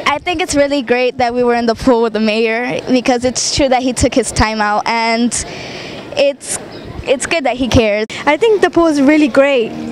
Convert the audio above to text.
I think it's really great that we were in the pool with the mayor, because it's true that he took his time out, and it's good that he cares. I think the pool is really great.